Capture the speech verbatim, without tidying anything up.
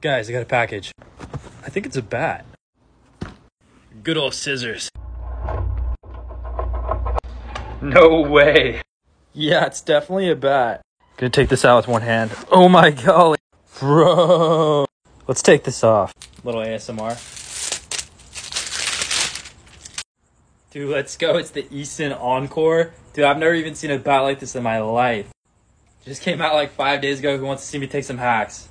Guys, I got a package. I think it's a bat. Good old scissors. No way. Yeah, it's definitely a bat. Gonna take this out with one hand. Oh my golly. Bro. Let's take this off. Little A S M R. Dude, let's go. It's the Easton Encore. Dude, I've never even seen a bat like this in my life. Just came out like five days ago. Who wants to see me take some hacks?